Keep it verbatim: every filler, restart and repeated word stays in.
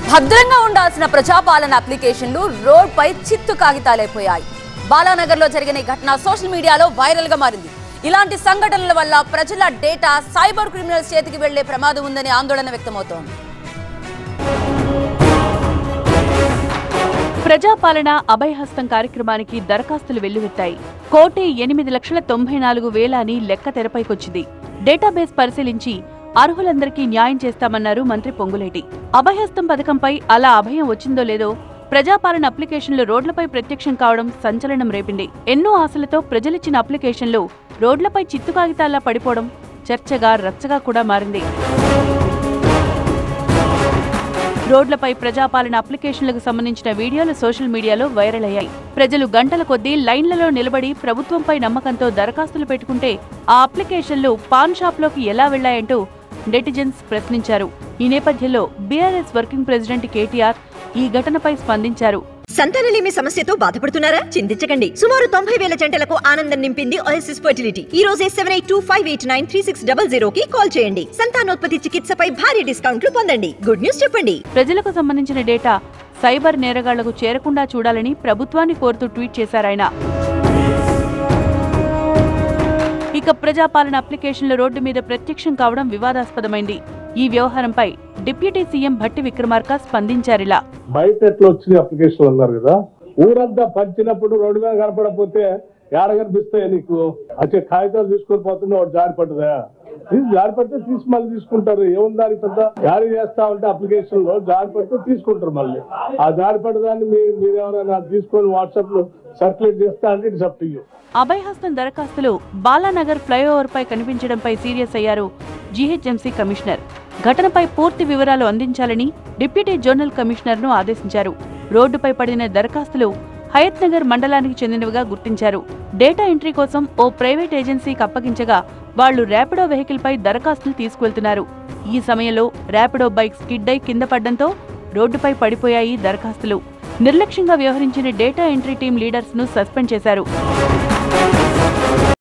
భద్రంగా ఉండాల్సిన ప్రజాపాలన అప్లికేషన్లు రోడ్ పై చిత్తు కాగితాలైపోయాయి. బాలానగర్ లో జరిగిన ఘటన సోషల్ మీడియాలో వైరల్ గా మారింది. ఇలాంటి సంఘటనల వల్ల ప్రజల డేటా సైబర్ క్రిమినల్స్ చేతికి వెళ్లే ప్రమాదం ఉందని ఆందోళన వ్యక్తమవుతోంది. ప్రజాపాలన అభయహస్తం కార్యక్రమానికి దరఖాస్తులు వెల్లువెత్తాయి. కోటి ఎనిమిది లక్షల తొంభై నాలుగు వేల అని లెక్క తెరపైకొచ్చింది. డేటాబేస్ పరిశీలించి అర్హులందరికీ న్యాయం చేస్తామన్నారు మంత్రి పొంగులేటి. అభయహస్తం పథకంపై అలా అభయం వచ్చిందో లేదో ప్రజాపాలన అప్లికేషన్లు రోడ్లపై ప్రత్యక్షం కావడం సంచలనం రేపింది. ఎన్నో ఆశలతో ప్రజలిచ్చిన అప్లికేషన్లు రోడ్లపై చిత్తు కాగితాల్లా పడిపోవడం చర్చగా రచ్చగా కూడా మారింది. రోడ్లపై ప్రజాపాలన అప్లికేషన్లకు సంబంధించిన వీడియోలు సోషల్ మీడియాలో వైరల్ అయ్యాయి. ప్రజలు గంటల కొద్దీ లైన్లలో నిలబడి ప్రభుత్వంపై నమ్మకంతో దరఖాస్తులు పెట్టుకుంటే ఆ అప్లికేషన్లు పాన్ షాప్లోకి ఎలా వెళ్లాయంటూ నెటిజన్స్ ప్రశ్నించారు. ఈ నేపథ్యంలో బీఆర్ఎస్ వర్కింగ్ ప్రెసిడెంట్ కేటీఆర్ ఈ ఘటనపై స్పందించారు. సంతానలేమి సమస్యతో బాధపడుతున్నారా? చింతించకండి. సుమారు తొంభై వేల జంటలకు ఆనందం నింపింది ఓఎస్ఎస్ ఫర్టిలిటీ. ఈ రోజే seven eight two five eight nine three six double zero కి కాల్ చేయండి. సంతానోత్పత్తి చికిత్సపై భారీ డిస్కౌంట్లు పొందండి. గుడ్ న్యూస్ చెప్పండి. ప్రజలకు సంబంధించిన డేటా సైబర్ నేరగాళ్లకు చేరకుండా చూడాలని ప్రభుత్వాన్ని కోరుతూ ట్వీట్ చేశారాయన. ఇక ప్రజాపాలన అప్లికేషన్ల రోడ్డు మీద ప్రత్యక్షం కావడం వివాదాస్పదమైంది. ఈ వ్యవహారంపై డిప్యూటీ సీఎం భట్టి విక్రమార్క స్పందించారిలా. బయట ఎట్లా వచ్చిన అప్లికేషన్లు అన్నారు కదా, ఊరంతా పంచినప్పుడు రోడ్డు మీద కనపడకపోతే ఏడ కనిపిస్తాయి నీకు? వచ్చే కాగితాలు తీసుకొని పోతుండే వాడు జారి పడ్డదా? జారి పడితే తీసి మళ్ళీ తీసుకుంటారు. ఏముందని పెద్ద జారీ చేస్తా ఉంటే అప్లికేషన్ లో జారి పడితే తీసుకుంటారు. మళ్ళీ ఆ జారి పడ్డదాన్ని మీరు ఎవరైనా తీసుకొని వాట్సాప్ లో సర్క్యులేట్ చేస్తా అంటే it's up to you. Abhayahastam దరఖాస్తులు బాలానగర్ ఫ్లైఓవర్ పై కనిపించడంపై సీరియస్ అయ్యారు జీహెచ్ఎంసీ కమిషనర్. ఘటనపై పూర్తి వివరాలు అందించాలని డిప్యూటీ జోనల్ కమిషనర్ ను ఆదేశించారు. రోడ్డుపై పడిన దరఖాస్తులు హయత్ నగర్ మండలానికి చెందినవిగా గుర్తించారు. డేటా ఎంట్రీ కోసం ఓ ప్రైవేట్ ఏజెన్సీకి అప్పగించగా వాళ్లు ర్యాపిడో వెహికల్ పై దరఖాస్తులు తీసుకువెళ్తున్నారు. ఈ సమయంలో ర్యాపిడో బైక్ స్కిడ్ అయి కింద పడ్డంతో రోడ్డుపై పడిపోయాయి దరఖాస్తులు. నిర్లక్ష్యంగా వ్యవహరించిన డేటా ఎంట్రీ టీం లీడర్స్ ను సస్పెండ్ చేశారు.